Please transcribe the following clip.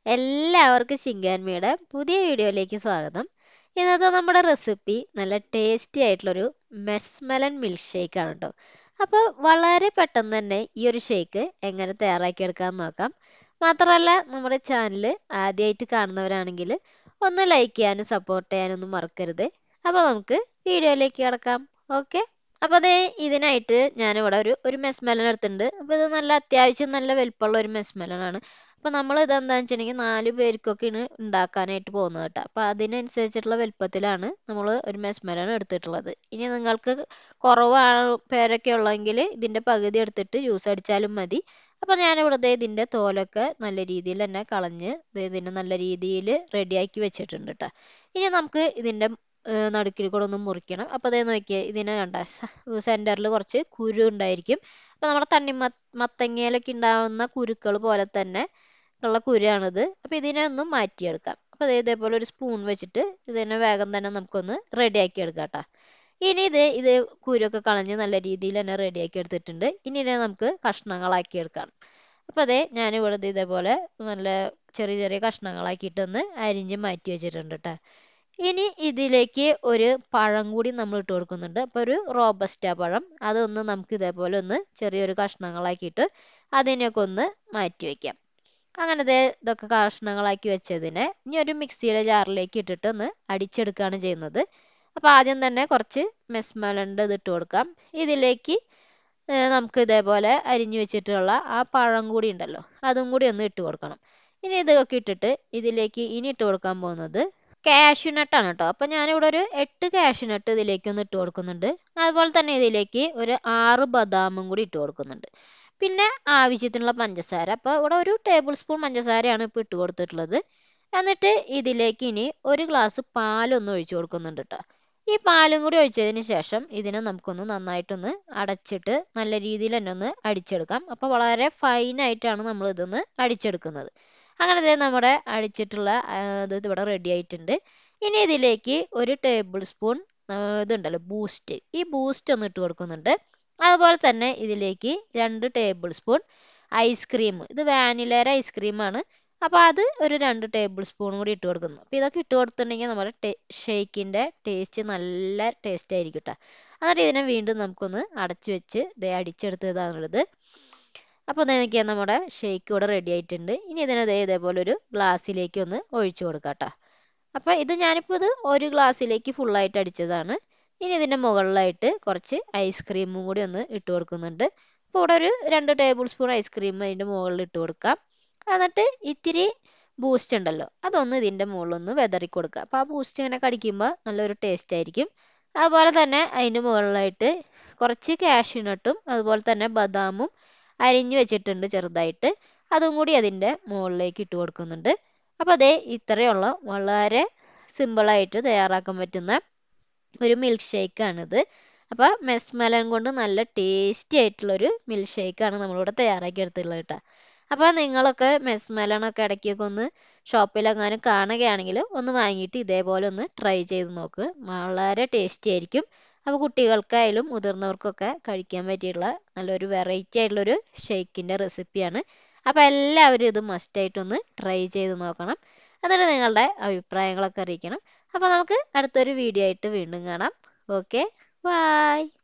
എല്ലാവർക്കും ശിങ്കാൻമിയുടെ പുതിയ വീഡിയോയിലേക്ക് സ്വാഗതം. ഇന്നത്തെ നമ്മുടെ റെസിപ്പി നല്ല ടേസ്റ്റി ആയിട്ടുള്ളൊരു മെസ്മലൻ മിൽക്ക് ഷേക്ക് ആണ് കേട്ടോ. അപ്പോൾ വളരെ പെട്ടെന്ന് തന്നെ ഈ ഒരു ഷേക്ക് എങ്ങനെ തയ്യാറാക്കിയെടുക്കാമെന്ന് നോക്കാം. മാത്രമല്ല നമ്മുടെ ചാനൽ ആദ്യമായിട്ട് കാണുന്നവരാണെങ്കിൽ ഒന്ന് ലൈക്ക് ചെയ്യാനും സപ്പോർട്ട് ചെയ്യാനൊന്നും മറക്കരുത്. അപ്പോൾ നമുക്ക് വീഡിയോയിലേക്ക് കിടക്കാം. ഓക്കെ. അപ്പോൾ അതേ ഇതിനായിട്ട് ഞാനിവിടെ ഒരു മെസ്മെലൻ എടുത്തിട്ടുണ്ട്. അപ്പോൾ ഇത് നല്ല അത്യാവശ്യം നല്ല വലിപ്പമുള്ള ഒരു മെസ്മെലനാണ്. അപ്പോൾ നമ്മൾ ഇതെന്താണെന്ന് വെച്ചിട്ടുണ്ടെങ്കിൽ 4 പേർക്കൊക്കെയാണ് ഉണ്ടാക്കാനായിട്ട് പോകുന്നത് കേട്ടോ. അപ്പോൾ അതിനനുസരിച്ചിട്ടുള്ള വലിപ്പത്തിലാണ് നമ്മൾ ഒരു മെസ്മെലൻ എടുത്തിട്ടുള്ളത്. ഇനി നിങ്ങൾക്ക് കുറവാണ് പേരൊക്കെ ഉള്ളതെങ്കിൽ ഇതിൻ്റെ പകുതി എടുത്തിട്ട് ജ്യൂസ് അടിച്ചാലും മതി. അപ്പോൾ ഞാനിവിടെ ഇതിൻ്റെ തോലൊക്കെ നല്ല രീതിയിൽ തന്നെ കളഞ്ഞ് ഇതിനെ നല്ല രീതിയിൽ റെഡിയാക്കി വെച്ചിട്ടുണ്ട് കേട്ടോ. ഇനി നമുക്ക് ഇതിൻ്റെ നടുക്കിൽ കൂടെ ഒന്ന് മുറിക്കണം. അപ്പോൾ അതേ നോക്കിയേ, ഇതിനെ കണ്ട സെൻറ്ററിൽ കുറച്ച് കുരു ഉണ്ടായിരിക്കും. അപ്പോൾ നമ്മുടെ മത്തങ്ങയിലൊക്കെ ഉണ്ടാകുന്ന കുരുക്കൾ പോലെ തന്നെ ഉള്ള കുരുവാണിത്. അപ്പോൾ ഇതിനെ ഒന്ന് മാറ്റിയെടുക്കാം. അപ്പോൾ ഇതേപോലെ ഒരു സ്പൂൺ വെച്ചിട്ട് ഇതിനെ വേഗം തന്നെ നമുക്കൊന്ന് റെഡിയാക്കി എടുക്കാം കേട്ടോ. ഇനി ഇത് കുരുവൊക്കെ കളഞ്ഞ് നല്ല രീതിയിൽ തന്നെ റെഡിയാക്കി എടുത്തിട്ടുണ്ട്. ഇനി ഇതിനെ നമുക്ക് കഷ്ണങ്ങളാക്കി എടുക്കാം. അപ്പോൾ ഞാനിവിടെ ഇതേപോലെ നല്ല ചെറിയ ചെറിയ കഷ്ണങ്ങളാക്കിയിട്ടൊന്ന് അരിഞ്ഞ് മാറ്റി വെച്ചിട്ടുണ്ട് കേട്ടോ. ഇനി ഇതിലേക്ക് ഒരു പഴം കൂടി നമ്മൾ ഇട്ട് കൊടുക്കുന്നുണ്ട്. അപ്പോൾ ഒരു റോബസ്റ്റ പഴം, അതൊന്ന് നമുക്ക് ഇതേപോലെ ഒന്ന് ചെറിയൊരു കഷ്ണങ്ങളാക്കിയിട്ട് അതിനെയൊക്കെ ഒന്ന് മാറ്റി വയ്ക്കാം. അങ്ങനെ ഇതൊക്കെ കഷ്ണങ്ങളാക്കി വെച്ചതിനെ ഇനി ഒരു മിക്സിയുടെ ജാറിലേക്ക് ഇട്ടിട്ട് ഒന്ന് അടിച്ചെടുക്കുകയാണ് ചെയ്യുന്നത്. അപ്പോൾ ആദ്യം തന്നെ കുറച്ച് മെസ്മലൻ്റെ ഇതിട്ട് കൊടുക്കാം. ഇതിലേക്ക് നമുക്ക് ഇതേപോലെ അരിഞ്ഞു വെച്ചിട്ടുള്ള ആ പഴം കൂടി ഉണ്ടല്ലോ, അതും കൂടി ഒന്ന് ഇട്ട് കൊടുക്കണം. ഇനി ഇതൊക്കെ ഇട്ടിട്ട് ഇതിലേക്ക് ഇനി ഇട്ട് കൊടുക്കാൻ പോകുന്നത് കാഷ്യൂനട്ടാണ് കേട്ടോ. അപ്പം ഞാനിവിടെ ഒരു 8 കാഷ്യൂനട്ട് ഇതിലേക്ക് ഒന്ന് ഇട്ട് കൊടുക്കുന്നുണ്ട്. അതുപോലെ തന്നെ ഇതിലേക്ക് ഒരു 6 ബദാമും കൂടി ഇട്ട് കൊടുക്കുന്നുണ്ട്. പിന്നെ ആവശ്യത്തിനുള്ള പഞ്ചസാര, അപ്പോൾ ഇവിടെ ഒരു ടേബിൾ സ്പൂൺ പഞ്ചസാരയാണ് ഇപ്പോൾ ഇട്ട് കൊടുത്തിട്ടുള്ളത്. എന്നിട്ട് ഇതിലേക്ക് ഇനി ഒരു ഗ്ലാസ് പാലൊന്ന് ഒഴിച്ചു കൊടുക്കുന്നുണ്ട് കേട്ടോ. ഈ പാലും കൂടി ഒഴിച്ചതിന് ശേഷം ഇതിനെ നമുക്കൊന്ന് നന്നായിട്ടൊന്ന് അടച്ചിട്ട് നല്ല രീതിയിൽ തന്നെ ഒന്ന് അടിച്ചെടുക്കാം. അപ്പോൾ വളരെ ഫൈനായിട്ടാണ് നമ്മൾ ഇതൊന്ന് അടിച്ചെടുക്കുന്നത്. അങ്ങനെ നമ്മുടെ അടിച്ചിട്ടുള്ള ഇത് ഇവിടെ റെഡി ആയിട്ടുണ്ട്. ഇനി ഇതിലേക്ക് ഒരു ടേബിൾ സ്പൂൺ ഇതുണ്ടല്ലോ ബൂസ്റ്റ്, ഈ ബൂസ്റ്റ് ഒന്ന് ഇട്ട് കൊടുക്കുന്നുണ്ട്. അതുപോലെ തന്നെ ഇതിലേക്ക് 2 ടേബിൾ സ്പൂൺ ഐസ്ക്രീം, ഇത് വാനിലയുടെ ഐസ്ക്രീമാണ്. അപ്പോൾ അത് ഒരു 2 ടേബിൾ സ്പൂൺ കൂടി ഇട്ട് കൊടുക്കുന്നു. അപ്പോൾ ഇതൊക്കെ ഇട്ട് കൊടുത്തിട്ടുണ്ടെങ്കിൽ നമ്മുടെ ഷേക്കിൻ്റെ ടേസ്റ്റ് നല്ല ടേസ്റ്റ് ആയിരിക്കും കേട്ടോ. എന്നിട്ട് ഇതിനെ വീണ്ടും നമുക്കൊന്ന് അടച്ചു വെച്ച് അടിച്ചെടുത്തതാണുള്ളത്. അപ്പോൾ നോക്കിയാൽ നമ്മുടെ ഷേക്ക് ഇവിടെ റെഡി ആയിട്ടുണ്ട്. ഇനി ഇതിനെ ഇതേപോലെ ഒരു ഗ്ലാസ്സിലേക്ക് ഒന്ന് ഒഴിച്ചു കൊടുക്കാം കേട്ടോ. അപ്പോൾ ഞാനിപ്പോൾ ഇത് ഒരു ഗ്ലാസ്സിലേക്ക് ഫുള്ളായിട്ട് അടിച്ചതാണ്. ഇനി ഇതിൻ്റെ മുകളിലായിട്ട് കുറച്ച് ഐസ്ക്രീമും കൂടി ഒന്ന് ഇട്ട് കൊടുക്കുന്നുണ്ട്. അപ്പോൾ ഇവിടെ ഒരു 2 ടേബിൾ സ്പൂൺ ഐസ്ക്രീം അതിൻ്റെ മുകളിൽ ഇട്ട് കൊടുക്കാം. എന്നിട്ട് ഇത്തിരി ബൂസ്റ്റ് ഉണ്ടല്ലോ, അതൊന്ന് ഇതിൻ്റെ മുകളിലൊന്ന് വെതറി കൊടുക്കുക. അപ്പോൾ ആ ബൂസ്റ്റ് ഇങ്ങനെ കടിക്കുമ്പോൾ നല്ലൊരു ടേസ്റ്റ് ആയിരിക്കും. അതുപോലെ തന്നെ അതിൻ്റെ മുകളിലായിട്ട് കുറച്ച് കാഷ്യൂനട്ടും അതുപോലെ തന്നെ ബദാമും അരിഞ്ഞു വെച്ചിട്ടുണ്ട് ചെറുതായിട്ട്, അതും കൂടി അതിൻ്റെ മുകളിലേക്ക് ഇട്ട് കൊടുക്കുന്നുണ്ട്. അപ്പോൾ ഇത്രയുള്ള വളരെ സിമ്പിളായിട്ട് തയ്യാറാക്കാൻ പറ്റുന്ന ഒരു മിൽക്ക് ഷേക്കാണിത്. അപ്പോൾ മെസ്മലൻ കൊണ്ട് നല്ല ടേസ്റ്റി ആയിട്ടുള്ളൊരു മിൽക്ക് ഷേക്കാണ് നമ്മളിവിടെ തയ്യാറാക്കി എടുത്തുള്ളത് കേട്ടോ. അപ്പോൾ നിങ്ങളൊക്കെ മെസ്മലനൊക്കെ ഇടയ്ക്കൊക്കെ ഒന്ന് ഷോപ്പിലെങ്ങാനും കാണുകയാണെങ്കിൽ ഒന്ന് വാങ്ങിയിട്ട് ഇതേപോലെ ഒന്ന് ട്രൈ ചെയ്ത് നോക്ക്. വളരെ ടേസ്റ്റി ആയിരിക്കും. അപ്പോൾ കുട്ടികൾക്കായാലും മുതിർന്നവർക്കൊക്കെ കഴിക്കാൻ പറ്റിയിട്ടുള്ള നല്ലൊരു വെറൈറ്റി ആയിട്ടുള്ളൊരു ഷേക്കിൻ്റെ റെസിപ്പിയാണ്. അപ്പോൾ എല്ലാവരും ഇത് മസ്റ്റായിട്ടൊന്ന് ട്രൈ ചെയ്ത് നോക്കണം. എന്നിട്ട് നിങ്ങളുടെ അഭിപ്രായങ്ങളൊക്കെ അറിയിക്കണം. അപ്പോൾ നമുക്ക് അടുത്തൊരു വീഡിയോ ആയിട്ട് വീണ്ടും കാണാം. Okay, by.